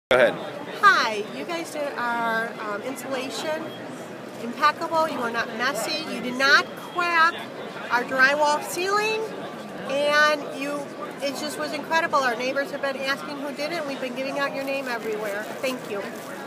Go ahead. Hi, you guys did our insulation impeccable. You were not messy. You did not crack our drywall ceiling, and it just was incredible. Our neighbors have been asking who did it. We've been giving out your name everywhere. Thank you.